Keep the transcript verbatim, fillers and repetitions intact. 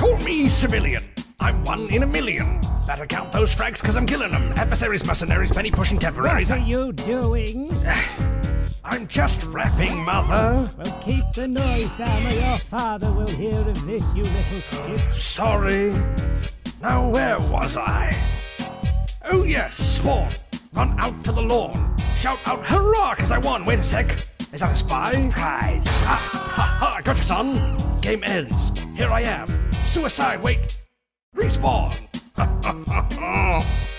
Call me civilian. I'm one in a million. Better count those frags cause I'm killing them. Adversaries, mercenaries, penny pushing temporaries. What are you doing? I'm just rapping, mother. Well, keep the noise down or your father will hear of this, you little shit. Sorry. Now where was I? Oh yes, spawn. Run out to the lawn. Shout out hurrah cause I won. Wait a sec. Is that a spy? Surprise. Ah, ha ha, gotcha son. Game ends. Here I am. Suicide, wait. Respawn. Ha ha ha ha.